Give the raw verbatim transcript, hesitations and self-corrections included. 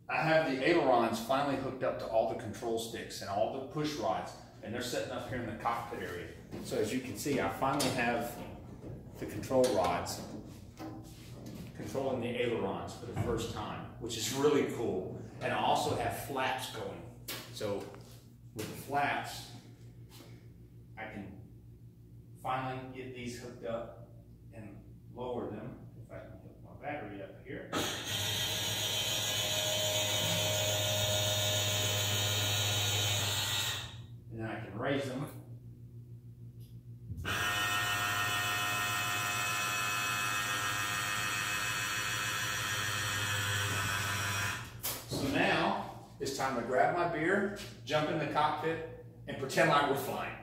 I have the ailerons finally hooked up to all the control sticks and all the push rods, and they're sitting up here in the cockpit area. So as you can see, I finally have the control rods controlling the ailerons for the first time, which is really cool. And I also have flaps going. So with the flaps, I can finally get these hooked up and lower them. If I can hook my battery up here. And then I can raise them. So now it's time to grab my beer, jump in the cockpit, and pretend like we're flying.